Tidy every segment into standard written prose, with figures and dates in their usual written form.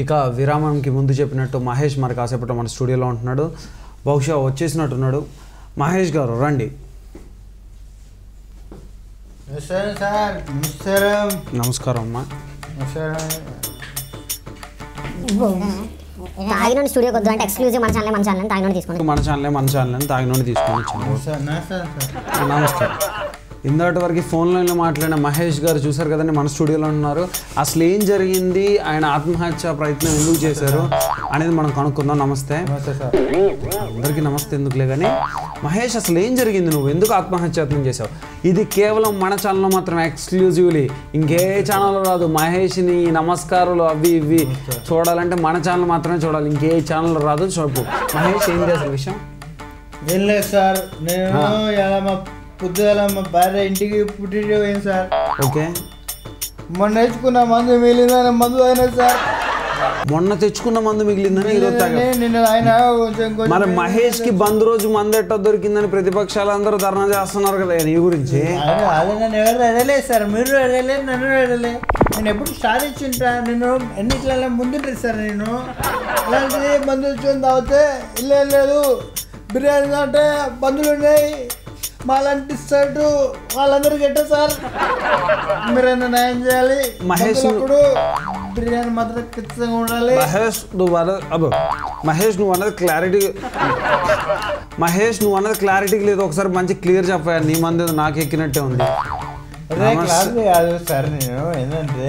ఇక విరామంకి ముందు చెప్పినట్టు మహేష్ మరి కాసేపట్లో మన స్టూడియోలో ఉంటున్నాడు. బహుశా వచ్చేసినట్టున్నాడు. మహేష్ గారు రండి. నమస్కారం అమ్మా. తాగినోని స్టూడియోకి వద్దు అంటే ఎక్స్క్లూజివ్ మన ఛానల్ తాగినోని తీసుకొని మన ఛానల్ తాగినోని తీసుకొని వచ్చాను. నమస్కారం. ఇంతటి వరకు ఫోన్ లైన్లో మాట్లాడిన మహేష్ గారు చూశారు కదండి, మన స్టూడియోలో ఉన్నారు. అసలు ఏం జరిగింది, ఆయన ఆత్మహత్య ప్రయత్నం ఎందుకు చేశారు అనేది మనం కనుక్కుందాం. నమస్తే. అందరికీ నమస్తే ఎందుకులే కానీ, మహేష్ అసలు ఏం జరిగింది, నువ్వు ఎందుకు ఆత్మహత్యత్నం చేసావు? ఇది కేవలం మన ఛానల్లో మాత్రమే, ఎక్స్క్లూజివ్లీ, ఇంకే ఛానల్లో రాదు. మహేష్ని నమస్కారాలు అవి ఇవి చూడాలంటే మన ఛానల్ మాత్రమే చూడాలి, ఇంకే ఛానల్లో రాదు. చూపు మహేష్ ఏంటి అసలు విషయం? ఏం లేదు సార్, నేను ఎలా పొద్దుగాల మా భార్య ఇంటికి పుట్టింటి పోయింది సార్. ఓకే. మొన్న తెచ్చుకున్న మందు మిగిలిందని మందు అయినా సార్. మొన్న తెచ్చుకున్న మందు మిగిలిందని ఈరోజు ఆయన మరి మహేష్ కి బంద్ రోజు మందు ఎట్ట దొరికిందని ప్రతిపక్షాలు అందరూ ధర్నా చేస్తున్నారు కదా నీ గురించి. అదే నన్ను ఎవరు అడగలేదు సార్, మీరు అడగలేదు, నన్ను అడగలే. నేను ఎప్పుడు స్టార్ట్ ఇచ్చింటా, నేను ఎన్నిట్లలో ముందుంటారు సార్. నేను అలాంటిది బంధువులు వచ్చి తాగితే లేదు, బిర్యానీ అంటే బంధువులు ఉన్నాయి, మాలాంటి సైడ్ వాళ్ళందరికీ ఎట్టా సార్, మీరైనా న్యాయం చేయాలి. మహేష్ ఇప్పుడు బిర్యానీ మాత్రం ఖచ్చితంగా ఉండాలి. మహేష్ నువ్వు అన్నది క్లారిటీకి లేదు. ఒకసారి మంచి క్లియర్ చెప్పా, నీ మంది నాకు ఎక్కినట్టే ఉంది. కాదు సార్, నేను ఏంటంటే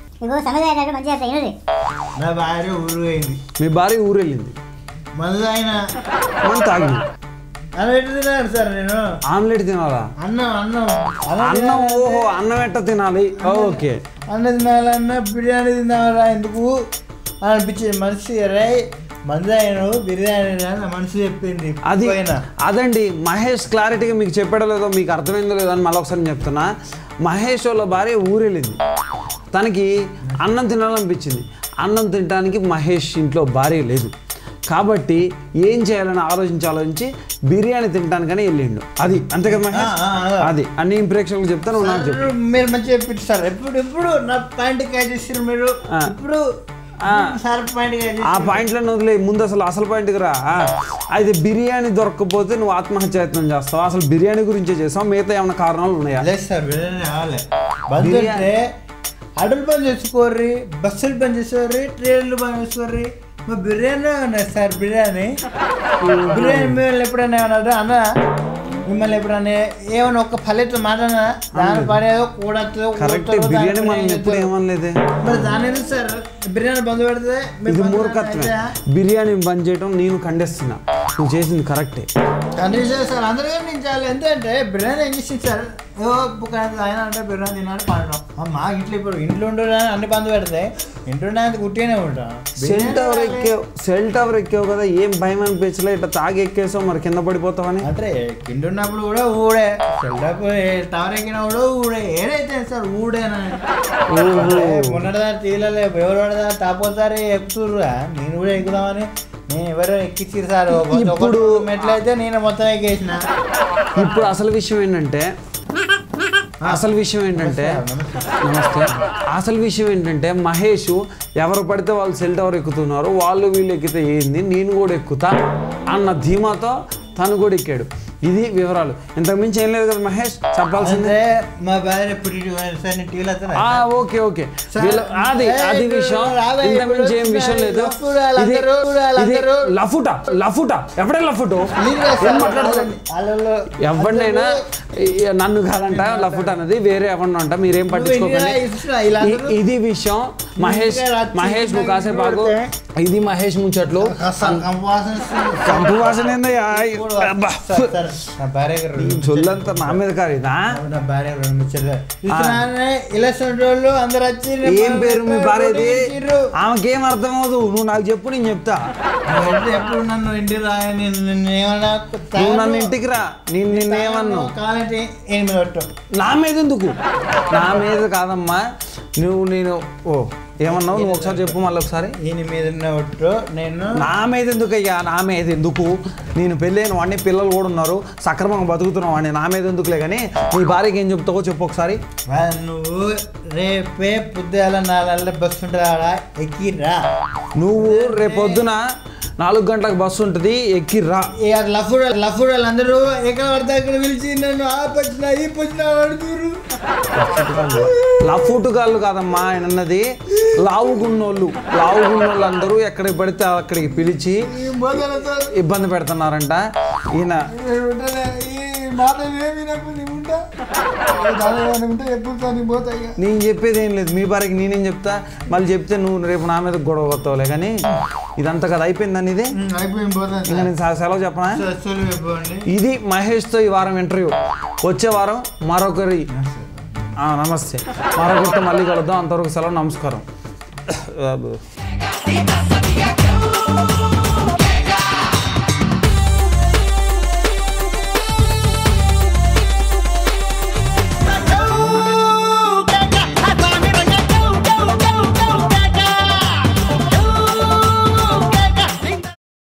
నా భార్య ఊరు పోయింది. మీ భార్య ఊరు వెళ్ళింది, మందు ఆయన మనం తాగింది. ఆమ్లెట్ తినాలి సార్. నేను ఆమ్లెట్ తినాలా? అన్నం. ఓహో, అన్నం ఎట్ట తినాలి? ఓకే. అన్నం తినాలన్నా బిర్యానీ తినాలా ఎందుకు అనిపించింది. మనిషి రై మందు ఆయన బిర్యానీ నా మనసు చెప్పింది. అదండి మహేష్ క్లారిటీగా మీకు చెప్పాడో లేదో, మీకు అర్థమైందో లేదో అని మళ్ళీ ఒకసారి చెప్తున్నా. మహేష్ వాళ్ళ భార్య ఊరు వెళ్ళింది, తనకి అన్నం తినాలనిపించింది. అన్నం తినడానికి మహేష్ ఇంట్లో భార్య లేదు కాబట్టి ఏం చేయాలని ఆలోచించి బిర్యానీ తినడానికని వెళ్ళిండు. అది అంతే కదా మహేష్? అది అన్ని ప్రేక్షకులు చెప్తాను, నాకు చెప్పు. మీరు మంచిగా చెప్పిస్తారు. ఎప్పుడు నా పాయింట్ క్యాచ్ చేస్తారు మీరు. ఇప్పుడు ఆ పాయింట్లో వదిలే, ముందు అసలు పాయింట్కి రా. అయితే బిర్యానీ దొరకకపోతే నువ్వు ఆత్మహత్యయత్నం చేస్తావు. అసలు బిర్యానీ గురించే చేస్తావు, మిగతా ఏమైనా కారణాలు ఉన్నాయా? లేదు సార్, బిర్యానీ కావాలి. బంద్ అడవులు బంద్ చేసుకోర్రి, బస్సులు బంద్ చేసుకోర్రి, ట్రైన్లు బంద్ చేసుకోర్రి. మా బిర్యానీ ఉన్నాయి సార్. బిర్యానీ మిమ్మల్ని ఎప్పుడైనా ఏమన్నా అన్న, మిమ్మల్ని ఎప్పుడైనా ఏమైనా ఒక ఫలితం మాట్లాడినా దాని పడేదో కూడా బిర్యానీ మనం ఎప్పుడు ఏమనలేదే. మరి దాని సార్ బిర్యానీ బంద్ పెడితే ఇది మూర్ఖత్వమే. బిర్యానీ బంద్ చేయడం నేను ఖండిస్తున్నా, నువ్వు చేసింది కరెక్టే. ఖండిస్తారు సార్, అందరూ ఖండించాలి. ఎందుకంటే బిర్యానీ ఏం చేసింది సార్, ఆయన అంటే బిర్యానీ తినాలి పాడడం. మా ఇంట్లో ఇప్పుడు ఇంట్లో ఉండే అన్ని బంద్ పెడితే ఇంట్లో గుట్టిగానే ఉంటాం. సెల్ టవర్ ఎక్కావు కదా, ఏం భయం అనిపించలే? ఇట్లా తాగి ఎక్కేసావు, మరి కింద పడిపోతావని. అంటే కిండున్నప్పుడు కూడా ఊడే, టవర్ ఎక్కినా కూడా ఊడే. ఏదైతే సార్ ఊడేనా? మొన్నటిదారి తీయలే, ఎవరు పడదా తాపోసారి ఎక్కుతుర్రుగా, నేను కూడా ఎక్కుదామని నేను ఎవరో ఎక్కించారు సార్. ఇప్పుడు మెట్లయితే నేను మొత్తం ఎక్కేసిన. ఇప్పుడు అసలు విషయం ఏంటంటే మహేష్ ఎవరు పడితే వాళ్ళు సెల్ టవర్ ఎక్కుతున్నారు, వాళ్ళు వీళ్ళు ఎక్కితే ఏంది, నేను కూడా ఎక్కుతా అన్న ధీమాతో తను కూడా ఎక్కాడు. ఇది వివరాలు, ఇంతకుమించి ఏం లేదు కదా మహేష్ చెప్పాల్సిందే. మా భార్య ఓకే అది విషయం, ఇంతకుమించి ఏం విషయం లేదు. లఫుటా ఎవడే లఫుటో ఎవరినైనా నన్ను కాదంట లఫుట్ అన్నది, వేరే ఎవరినో అంట, మీరేం పట్టించుకోకండి. ఇది విషయం. మహేష్ నువ్వు కాసేపు ఆగు. ఇది మహేష్ ముచ్చట్లు. కంపు వాసన చొల్లంతా నా మీద కాదా? ఏం పేరు మీ భార్యది? ఆమెకేం అర్థం అవ్వదు, నువ్వు నాకు చెప్పు, నేను చెప్తా. నన్ను ఇంటికి రా, నువ్వు నన్ను ఇంటికి రా, నిన్నేమన్నా నా మీద ఎందుకు? నా మీద కాదమ్మా, నేను ఏమన్నావు నువ్వు ఒకసారి చెప్పు మళ్ళీ ఒకసారి. ఈయన మీద ఒట్టు నేను నా మీద ఎందుకు అయ్యా, నా మీద ఎందుకు? నేను పెళ్ళైన వాడిని, పిల్లలు కూడా ఉన్నారు, సక్రమంగా బతుకుతున్నావు వాడిని, నా మీద ఎందుకులే. కానీ నీ భార్యకి ఏం చెప్తావో చెప్పు ఒకసారి. నువ్వు రేపే పొద్దుగాల 4 బస్సు ఉంటుంది ఎక్కిరా. నువ్వు రేపొద్దున 4 గంటలకు బస్సు ఉంటుంది ఎక్కిర్రా. లఫుడాలు అందరూ ఎక్కడ పడితే అక్కడ పిలిచి నన్ను ఆ పచ్చినా ఈ పచ్చినా అడుగురు. లఫూటుగాళ్ళు కాదమ్మా ఆయన అన్నది, లావుగున్నోళ్ళు అందరూ ఎక్కడికి పడితే అక్కడికి పిలిచి ఇబ్బంది పెడుతున్నారంట. ఈయన నేను చెప్పేది ఏం లేదు, మీ భార్యకి నేనేం చెప్తా, మళ్ళీ చెప్తే నువ్వు రేపు నా మీద గొడవ కొత్తవులే. కానీ ఇదంతా కదా అయిపోయిందని ఇది ఇంకా నేను సెలవు చెప్పనా. ఇది మహేష్తో ఈ వారం ఇంటర్వ్యూ. వచ్చే వారం మరొకరి నమస్తే మరొకరితో మళ్ళీ కలుద్దాం. అంతవరకు సెలవు, నమస్కారం.